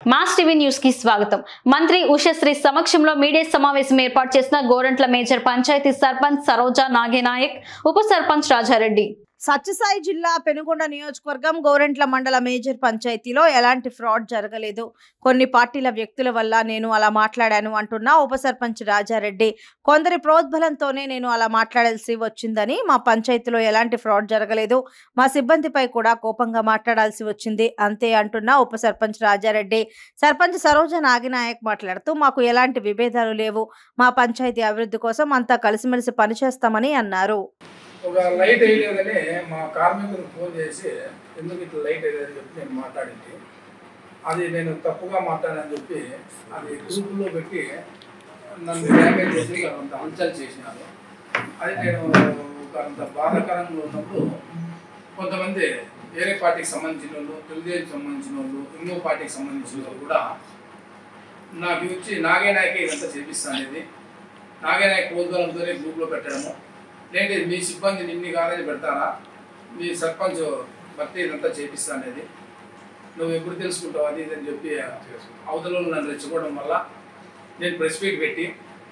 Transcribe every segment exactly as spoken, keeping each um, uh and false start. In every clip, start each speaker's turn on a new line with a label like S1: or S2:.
S1: Mass TV news కి స్వాగతం. మంత్రి ఉషశ్రీ సమక్షంలో మీడియా సమావేశం ఏర్పాటు చేసిన గోరంట్ల మేజర్ పంచాయతీ సర్పంచ్ సరోజా నాగేనాయక్, ఉప సర్పంచ్ రాజారెడ్డి.
S2: సత్యసాయి జిల్లా పెనుగొండ నియోజకవర్గం గోరంట్ల మండల మేజర్ పంచాయతీలో ఎలాంటి ఫ్రాడ్ జరగలేదు. కొన్ని పార్టీల వ్యక్తుల వల్ల నేను అలా మాట్లాడాను అంటున్న ఉప సర్పంచ్ రాజారెడ్డి, కొందరి ప్రోద్బలంతోనే నేను అలా మాట్లాడాల్సి వచ్చిందని, మా పంచాయతీలో ఎలాంటి ఫ్రాడ్ జరగలేదు, మా సిబ్బందిపై కూడా కోపంగా మాట్లాడాల్సి వచ్చింది అంతే అంటున్న ఉప సర్పంచ్ రాజారెడ్డి. సర్పంచ్ సరోజ నాగినాయక్ మాట్లాడుతూ, మాకు ఎలాంటి విభేదాలు లేవు, మా పంచాయతీ అభివృద్ధి కోసం అంతా కలిసిమెలిసి పనిచేస్తామని అన్నారు.
S3: ఒక లైట్ వేయలేదని మా కార్మికులకు ఫోన్ చేసి ఎందుకు ఇట్లా లైట్ వేయలేదని చెప్పి నేను మాట్లాడింది. అది నేను తప్పుగా మాట్లాడని చెప్పి అది గ్రూపులో పెట్టి నన్ను డ్యామేజ్ చేసి అంత హల్చల్ చేసినాను. అది నేను ఒక అంత బాధాకరంగా ఉన్నప్పుడు కొంతమంది వేరే పార్టీకి సంబంధించిన వాళ్ళు, తెలుగుదేశం సంబంధించిన వాళ్ళు, ఇంకో పార్టీకి సంబంధించిన వాళ్ళు కూడా నాకు వచ్చి నాగేనాయకే ఇదంతా చేపిస్తాను అనేది నాగేనాయక్ ప్రోద్బలంతోనే గ్రూప్లో పెట్టడము. లేండి మీ సిబ్బంది నిన్ని కాదని పెడతారా, మీ సర్పంచ్ భర్తీ ఇదంతా చేపిస్తా అనేది నువ్వు ఎప్పుడు తెలుసుకుంటావు అది ఇదని చెప్పి అవతలలో నన్ను రెచ్చుకోవడం వల్ల నేను ప్రెస్ మీట్ పెట్టి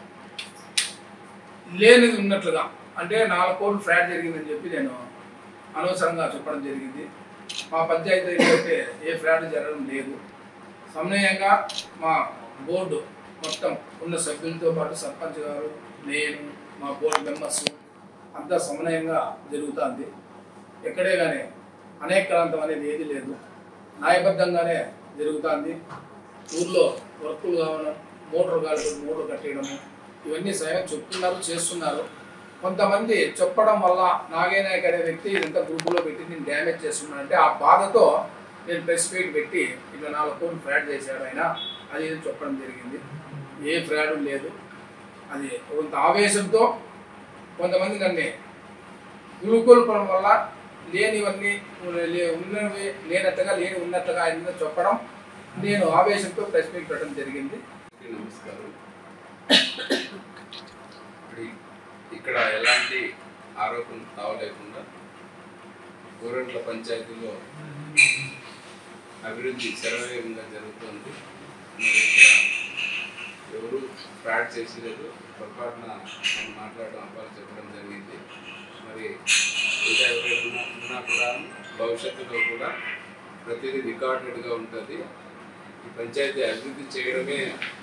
S3: లేనిది ఉన్నట్లుగా అంటే నాలుగు కోట్లు ఫ్రాడ్ జరిగిందని చెప్పి నేను అనవసరంగా చెప్పడం జరిగింది. మా పంచాయతీ అయితే ఏ ఫ్రాడ్ జరగడం లేదు. సమన్వయంగా మా బోర్డు మొత్తం ఉన్న సభ్యులతో పాటు సర్పంచ్ గారు, నేను, మా బోర్డు మెంబర్స్ అంతా సమన్వయంగా జరుగుతుంది. ఎక్కడే కానీ అనేక్రాంతం అనేది ఏది లేదు, న్యాయబద్ధంగానే జరుగుతుంది. ఊర్లో వర్కులు కావడం, మోటార్ కాలు మోటార్ కట్టేయడము ఇవన్నీ స్వయం చెప్తున్నారు, చేస్తున్నారు. కొంతమంది చెప్పడం వల్ల నాగేనాయక్ అనే వ్యక్తి ఇదంతా గ్రూపులో పెట్టి నేను డ్యామేజ్ చేస్తున్నానంటే ఆ బాధతో నేను ప్రెస్ మీట్ పెట్టి ఇట్లా నాలుగు కోట్లు ఫ్రాడ్ చేశాడు ఆయన అది చెప్పడం జరిగింది. ఏ ఫ్రాడ్ లేదు. అది కొంత ఆవేశంతో కొంతమంది నన్ను గురుకోల్పడం వల్ల లేనివన్నీ ఉన్నవి లేనట్టుగా లేని ఉన్నట్టుగా ఆయన చెప్పడం నేను ఆవేశంతో ప్రెస్ మీట్ పెట్టడం జరిగింది.
S4: నమస్కారం. ఇక్కడ ఎలాంటి ఆరోపణ తావలేకుండా గోరంట్ల పంచాయతీలో అభివృద్ధి శరవేగంగా జరుగుతుంది. మరి ఇక్కడ ఎవరు ఫ్రాడ్ చేసలేదు, పొరపాటున మనం మాట్లాడడం అవ్వాలి చెప్పడం జరిగింది. మరి ఇంకా ఎవరైనా ఉన్నా కూడా భవిష్యత్తులో కూడా ప్రతిదీ రికార్డెడ్గా ఉంటుంది. ఈ పంచాయతీ అభివృద్ధి చేయడమే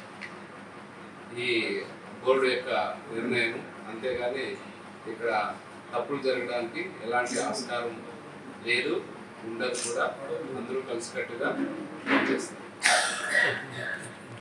S4: ఈ బోర్డు యొక్క నిర్ణయం, అంతేగాని ఇక్కడ తప్పులు జరగడానికి ఎలాంటి ఆస్కారం లేదు, ఉండదు కూడా. అందరూ కలిసికట్టుగా పనిచేస్తారు.